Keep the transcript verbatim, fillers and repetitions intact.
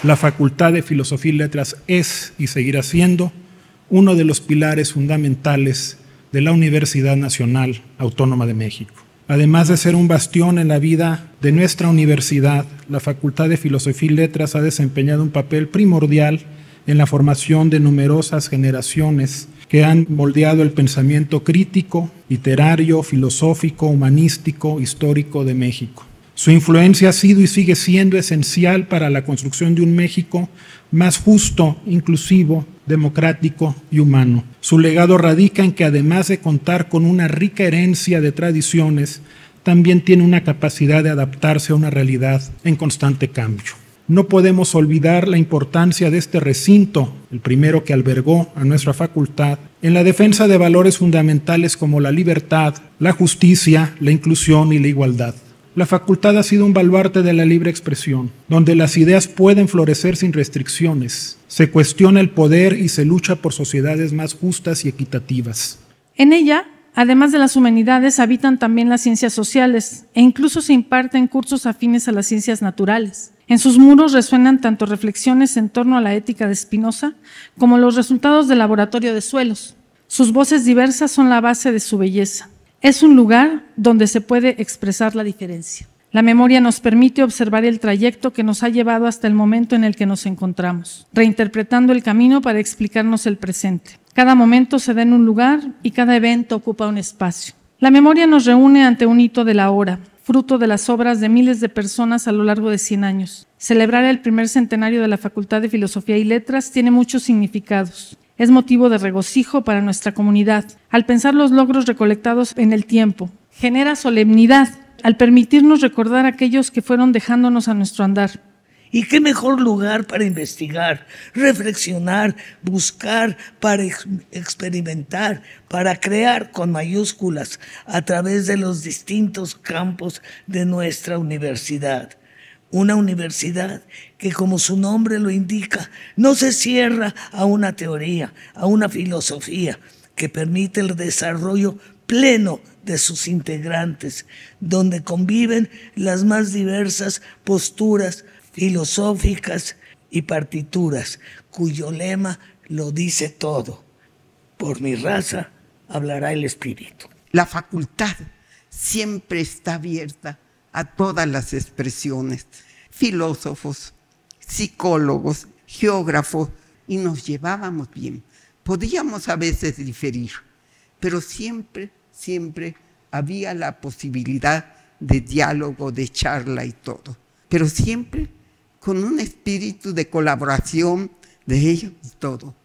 La Facultad de Filosofía y Letras es y seguirá siendo uno de los pilares fundamentales de la Universidad Nacional Autónoma de México. Además de ser un bastión en la vida de nuestra universidad, la Facultad de Filosofía y Letras ha desempeñado un papel primordial en la formación de numerosas generaciones que han moldeado el pensamiento crítico, literario, filosófico, humanístico, histórico de México. Su influencia ha sido y sigue siendo esencial para la construcción de un México más justo, inclusivo, democrático y humano. Su legado radica en que, además de contar con una rica herencia de tradiciones, también tiene una capacidad de adaptarse a una realidad en constante cambio. No podemos olvidar la importancia de este recinto, el primero que albergó a nuestra facultad, en la defensa de valores fundamentales como la libertad, la justicia, la inclusión y la igualdad. La facultad ha sido un baluarte de la libre expresión, donde las ideas pueden florecer sin restricciones. Se cuestiona el poder y se lucha por sociedades más justas y equitativas. En ella, además de las humanidades, habitan también las ciencias sociales e incluso se imparten cursos afines a las ciencias naturales. En sus muros resuenan tanto reflexiones en torno a la ética de Spinoza como los resultados del laboratorio de suelos. Sus voces diversas son la base de su belleza. Es un lugar donde se puede expresar la diferencia. La memoria nos permite observar el trayecto que nos ha llevado hasta el momento en el que nos encontramos, reinterpretando el camino para explicarnos el presente. Cada momento se da en un lugar y cada evento ocupa un espacio. La memoria nos reúne ante un hito de la hora, fruto de las obras de miles de personas a lo largo de cien años. Celebrar el primer centenario de la Facultad de Filosofía y Letras tiene muchos significados. Es motivo de regocijo para nuestra comunidad, al pensar los logros recolectados en el tiempo. Genera solemnidad, al permitirnos recordar a aquellos que fueron dejándonos a nuestro andar. ¿Y qué mejor lugar para investigar, reflexionar, buscar, para ex experimentar, para crear con mayúsculas a través de los distintos campos de nuestra universidad? Una universidad que, como su nombre lo indica, no se cierra a una teoría, a una filosofía, que permite el desarrollo pleno de sus integrantes, donde conviven las más diversas posturas filosóficas y partituras, cuyo lema lo dice todo: por mi raza hablará el espíritu. La facultad siempre está abierta a todas las expresiones, filósofos, psicólogos, geógrafos, y nos llevábamos bien. Podíamos a veces diferir, pero siempre, siempre había la posibilidad de diálogo, de charla y todo, pero siempre con un espíritu de colaboración de ellos y todo.